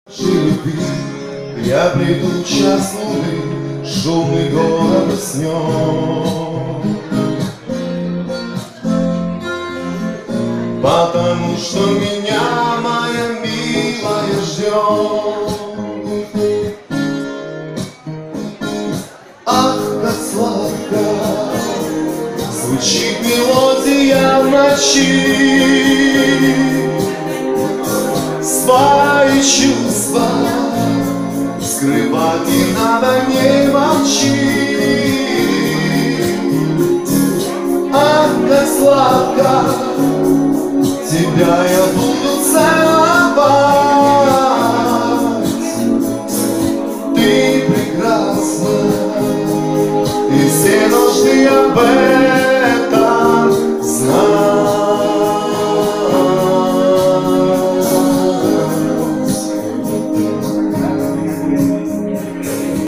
Любви, я приду час луны, шумный город уснет. Потому что меня моя милая ждет. Ах, как сладко звучит мелодия в ночи. Свои чувства скрывать не надо, не молчи. Ах, как сладко тебя